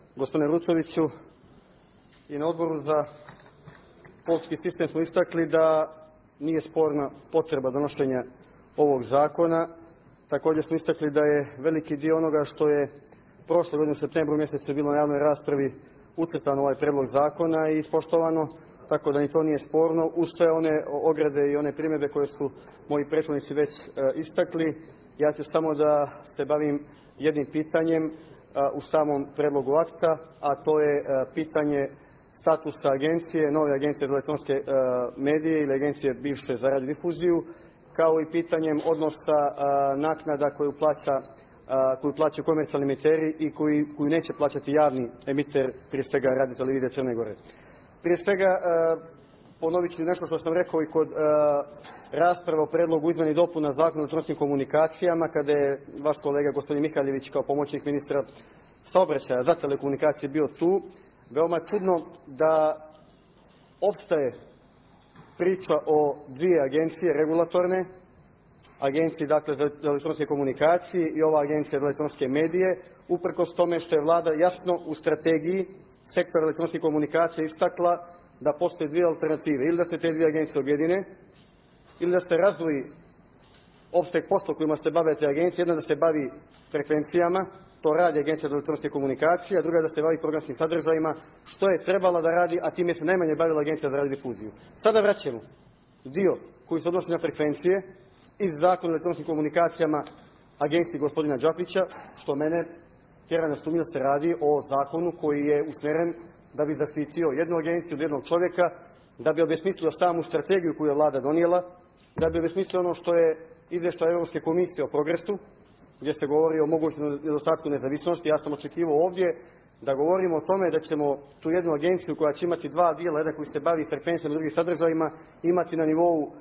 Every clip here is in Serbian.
gospodine Rucoviću, i na Odboru za politički sistem smo istakli da nije sporna potreba donošenja ovog zakona. Također smo istakli da je veliki dio onoga što je prošle godine u septembru mjesecu bilo na javnoj raspravi ucrtano ovaj predlog zakona i ispoštovano, tako da ni to nije sporno. Uz sve one ograde i one primjedbe koje su moji prethodnici već istakli, ja ću samo da se bavim jednim pitanjem u samom predlogu akta, a to je pitanje statusa agencije, nove agencije za elektronske medije ili agencije bivše za radiodifuziju, kao i pitanjem odnosa naknada koju plaćaju komercijalni emiteri i koju neće plaćati javni emiter, prije svega Radio-televizija Crne Gore. Prije svega, ponovit ću nešto što sam rekao i kod rasprave o predlogu izmjena i dopuna Zakona o elektronskim komunikacijama, kada je vaš kolega gospodin Mihaljević kao pomoćnik ministra saobraćaja za telekomunikacije bio tu. Veoma čudno da opstaje priča o dvije agencije regulatorne, agencije dakle za elektronske komunikacije i ova agencija za elektronske medije, uprkos tome što je vlada jasno u strategiji sektora elektronskih komunikacija istakla da postoje dvije alternative, ili da se te dvije agencije objedine, ili da se razdvoji opseg posla kojima se bave te agencije, jedna da se bavi frekvencijama, to radi agencija za elektronske komunikacije, a druga da se bavi programskim sadržajima, što je trebala da radi, a time se najmanje bavila agencija za radiodifuziju. Sada vraćamo dio koji se odnosi na frekvencije iz Zakona o elektronskim komunikacijama agenciji gospodina Đapića, što mene tjera na sumnju da se radi o zakonu koji je usmjeren da bi zaštitio jednu agenciju od jednog čovjeka, da bi obesmislio samu strategiju koju je vlada donijela, da bi obesmislio ono što je izvještaj Europske komisije o progresu, gdje se govori o mogućem nedostatku nezavisnosti. Ja sam očekivao ovdje da govorimo o tome da ćemo tu jednu agenciju koja će imati dva dijela, jedan koji se bavi frekvencijama i drugim sadržajima, imati na nivou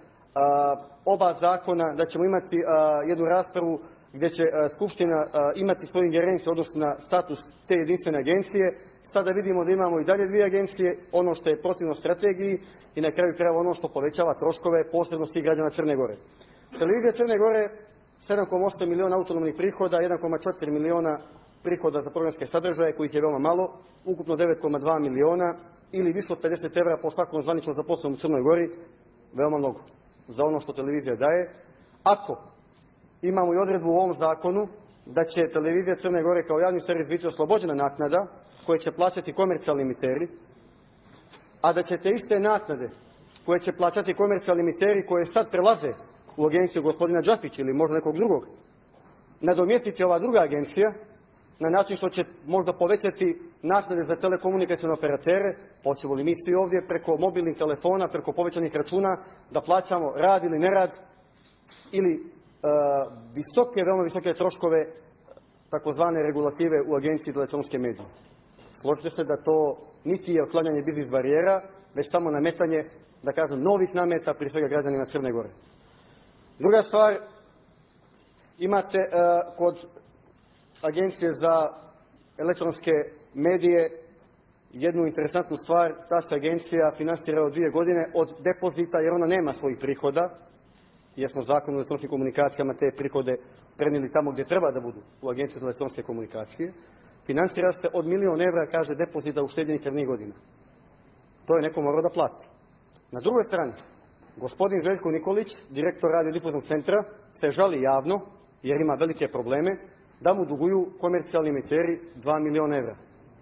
oba zakona, da ćemo imati jednu raspravu gdje će Skupština imati svoju ingerenciju odnosno na status te jedinstvene agencije. Sada vidimo da imamo i dalje dvije agencije, ono što je protivno strategiji i na kraju krajeva ono što povećava troškove, posebno svih građana Crne Gore. Televizija Crne Gore 7,8 miliona autonomnih prihoda, 1,4 miliona prihoda za programske sadržaje, kojih je veoma malo, ukupno 9,2 miliona ili više od 50 evra po svakom zvanično zaposlenom u Crnoj Gori, veoma mnogo za ono što televizija daje. Ako imamo i odredbu u ovom zakonu da će televizija Crne Gore kao javni servis biti oslobođena naknada koje će plaćati komercijalni emiteri, a da će te iste naknade koje će plaćati komercijalni emiteri koje sad prelaze u agenciju gospodina Đafića ili možda nekog drugog, nadomjestiti ova druga agencija na način što će možda povećati naknade za telekomunikacione operatere, hoćemo li mi svi ovdje preko mobilnih telefona, preko povećanih računa da plaćamo rad ili nerad ili veoma visoke troškove takozvane regulative u agenciji za elektronske medije. Složite se da to niti je otklanjanje biznis barijera, već samo nametanje, da kažem, novih nameta, prije svega građanima Crne Gore. Druga stvar, imate kod agencije za elektronske medije jednu interesantnu stvar, ta se agencija finansira od 2 godine od depozita jer ona nema svojih prihoda, jer smo Zakon o elektronskim komunikacijama te prihode prenijeli tamo gdje treba da budu, u agenciju za elektronske komunikacije. Finansira se od 1.000.000 evra, kaže, depozita ušteđenih krvnih godina. To je neko morao da plati. Na drugoj strani, gospodin Željko Nikolić, direktor radiodifuznog centra, se žali javno, jer ima velike probleme, da mu duguju komercijalni emiteri 2 miliona evra.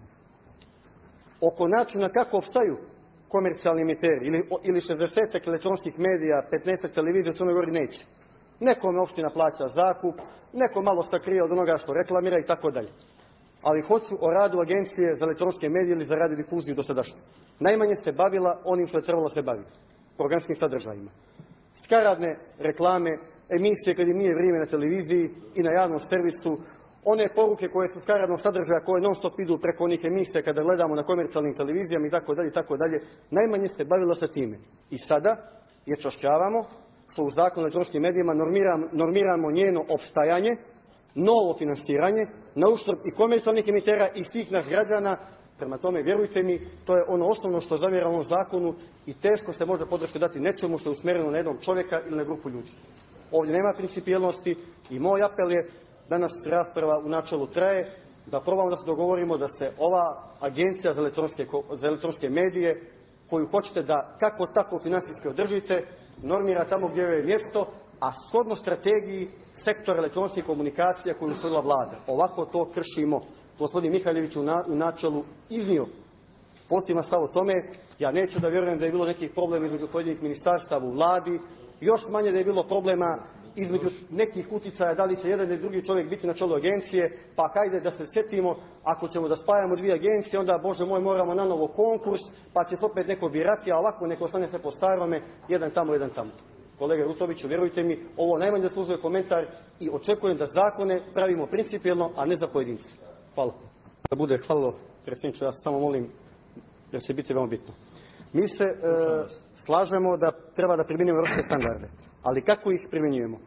Oko načina kako opstaju komercijalni emiteri ili 60 elektronskih medija, 15 televizija u Crnoj Gori neće. Nekome opština plaća zakup, neko malo sakrije od onoga što reklamira i tako dalje. Ali hoću o radu agencije za elektronske medije ili za radiodifuziju dosadašnje. Najmanje se bavila onim što je trebalo se baviti, programskim sadržajima. Skaradne reklame, emisije kad im nije vrijeme na televiziji i na javnom servisu, one poruke koje su skaradnog sadržaja, koje non stop idu preko onih emisija kada gledamo na komercijalnim televizijama i tako dalje, najmanje se bavila sa time. I sada je čašćavamo što u Zakonu o elektronskim medijima normiramo njeno opstajanje, novo finansiranje, na uštrb i komercijalnih emitera i svih nas građana. Prema tome, vjerujte mi, to je ono osnovno što zamjeram ovom zakonu i teško se može podrške dati nečemu što je usmjereno na jednog čovjeka ili na grupu ljudi. Ovdje nema principijelnosti i moj apel je, danas rasprava u načelu traje, da probamo da se dogovorimo da se ova agencija za elektronske medije, koju hoćete da kako tako finansijski održite, normira tamo gdje joj je mjesto, a shodno strategiji sektora elektronskih komunikacija koju usvojila Vlada. Ovako to kršimo. Gospodin Mihaljević u načelu iznio pozitivan stav o tome. Ja neću da vjerujem da je bilo nekih problema između pojedinih ministarstava u Vladi, još manje da je bilo problema između nekih uticaja da li će jedan ili drugi čovjek biti na čelu agencije, pa hajde da se sjetimo, ako ćemo da spajamo dvije agencije, onda, Bože moj, moramo na novo konkurs, pa će se opet neko birati, a ovako neko ostane se po starome, jedan tamo, jedan tamo. Kolega Rutoviću, vjerujte mi, ovo najmanje zaslužuje komentar i očekujem da zakone pravimo principijelno, a ne za pojedince. Hvala. Da bude hvalilo, predsjedniče, ja samo molim, jer će biti veoma bitno. Mi se slažemo da treba da primjenjujemo europske standarde, ali kako ih primjenjujemo?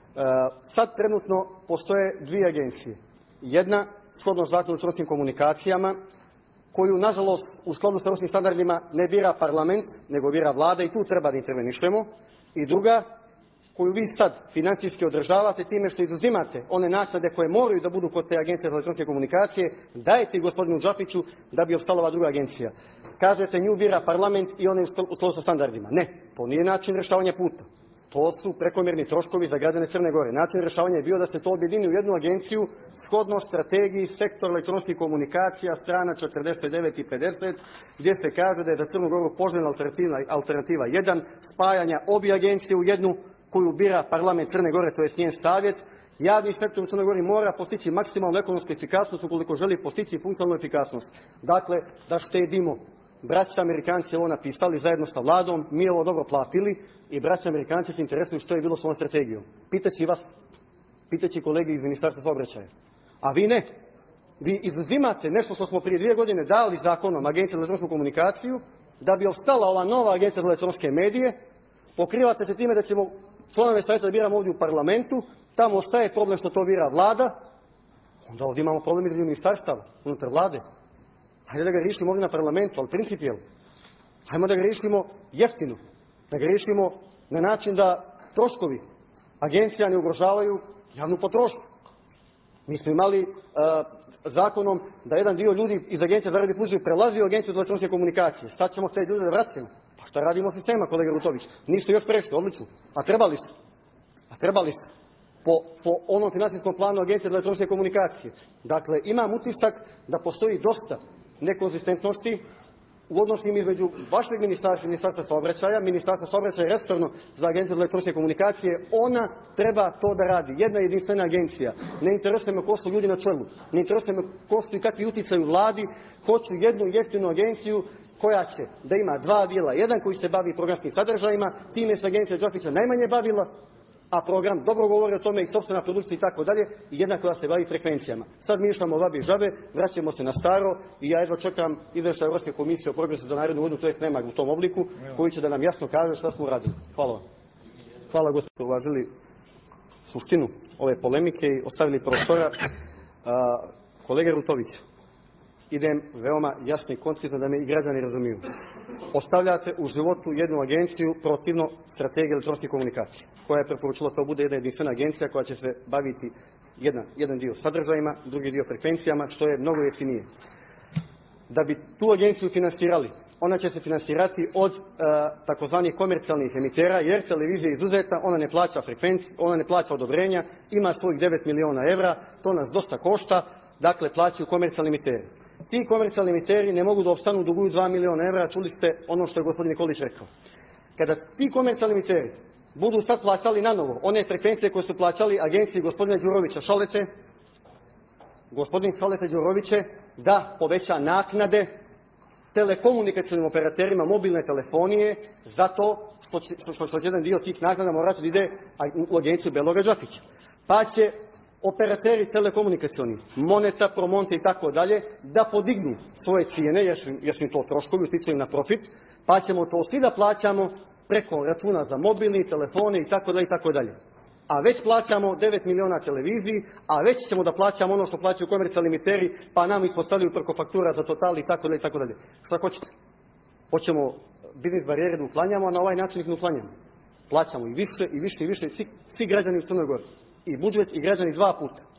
Sad trenutno postoje dvije agencije. Jedna, shodno zakonu o elektronskim komunikacijama, koju, nažalost, u skladu sa europskim standardima ne bira parlament, nego bira Vlada i tu treba da intervenišemo. I druga, koju vi sad finansijski održavate time što izuzimate one naknade koje moraju da budu kod te agencije za elektronske komunikacije, dajete ih gospodinu Džafiću da bi opstala ova druga agencija. Kažete, nju bira parlament i ona je u skladu sa standardima. Ne, to nije način rješavanja puta. To su prekomjerni troškovi za građane Crne Gore. Način rješavanja je bio da se to objedini u jednu agenciju shodno strategiji sektor elektronskih komunikacija, strana 49 i 50, gdje se kaže da je za Crnu Goru poželjna alternativa 1, spajanja obje agencije u jednu koju bira parlament Crne Gore, to je njen savjet. Javni sektor u Crnoj Gori mora postići maksimalnu ekonomsku efikasnost ukoliko želi postići funkcionalnu efikasnost. Dakle, da štedimo. Braća Amerikanci ovo napisali zajedno sa Vladom, mi ovo dobro platili i braća Amerikanci se interesuju što je bilo s ovom strategijom. Pitaći i vas, pitaći kolege iz Ministarstva saobraćaja. A vi ne. Vi izuzimate nešto što smo prije 2 godine dali zakonom Agencija za elektronsku komunikaciju, da bi opstala ova nova Agencija za elektronske medije, pokrivate se time da ćemo članove savjeta da biramo ovdje u parlamentu, tamo ostaje problem što to bira Vlada, onda ovdje imamo problem između ministarstava, unutar Vlade. Hajde da ga riješimo ovdje na parlamentu, ali principijelno. Hajmo da ga riješimo jeftino, da ga riješimo na način da troškovi agencija ne ugrožavaju javnu potrošnju. Mi smo imali zakonom da jedan dio ljudi iz Agencije za radiodifuziju prelazi u Agenciju za elektronske komunikacije. Sad ćemo te ljude da vraćamo. Pa šta radimo sistema, kolega Rutović? Nisu još prešli, odlično. A trebali su. A trebali su. Po onom finansijskom planu Agencije za elektronske komunikacije. Dakle, imam utisak da postoji dosta nekonzistentnosti u odnosima između vašeg ministarstva i Ministarstva saobraćaja. Ministarstvo saobraćaja je resorno za Agenciju za elektronske komunikacije. Ona treba to da radi. Jedna jedinstvena agencija. Ne interesuje me ko su ljudi na čelu. Ne interesuje me ko su i kakvi uticaju u Vladi. Hoću jednu jeftinu agenciju koja će da ima 2 dijela. Jedan koji se bavi programskim sadržajima, time se agencija Džafića najmanje bavila, a program dobro govori o tome i sopstvena produkcija i tako dalje, i jedna koja se bavi frekvencijama. Sad mišamo vabi i žabe, vraćamo se na staro i ja jedva čekam izvještaj Europske komisije o progresu za narednu godinu, to jest nema u tom obliku, koji će da nam jasno kaže šta smo uradili. Hvala vam. Hvala gospodine, uvažili suštinu ove polemike i ostavili prostora. Kolega Rutović, idem veoma jasno i koncizno da me i građani razumiju. Ostavljate u životu jednu agenciju protivno strategiji elektronskih komunikacija, koja je preporučila to bude jedna jedinstvena agencija koja će se baviti jedan dio sadržajima, drugi dio frekvencijama, što je mnogo jeftinije. Da bi tu agenciju finansirali, ona će se finansirati od takozvanih komercijalnih emitera, jer televizija je izuzeta, ona ne plaća frekvencije, ona ne plaća odobrenja, ima svojih 9 miliona evra, to nas dosta košta, dakle plaćaju komercijalni emiteri. Ti komercijalni emiteri ne mogu da opstanu, duguju 2 miliona evra, čuli ste ono što je gospodin Nikolić rekao. Kada ti komercijalni emiteri budu sad plaćali na novo one frekvencije koje su plaćali agenciji gospodina Đurovića Šalete, gospodin Šalete Đurović će da poveća naknade telekomunikacionim operaterima mobilne telefonije zato što će jedan dio tih naknada morati da ide u agenciju Beloga Džafića. Pa će operateri telekomunikacioni, Moneta, Promonte i tako dalje, da podignu svoje cijene, jer su im to troškovi, utiču im na profit, pa ćemo to svi da plaćamo preko računa za mobilni, telefone i tako dalje i tako dalje. A već plaćamo 9 miliona televiziji, a već ćemo da plaćamo ono što plaćaju komercijalni emiteri, pa nam ispostavljaju preko faktura za Total i tako dalje i tako dalje. Šta hoćete? Hoćemo biznis barijere da uklanjamo, a na ovaj način ih ne uklanjamo. Plaćamo i više i više i više, svi građani u Crnoj Gori. I budžet i građani 2 puta.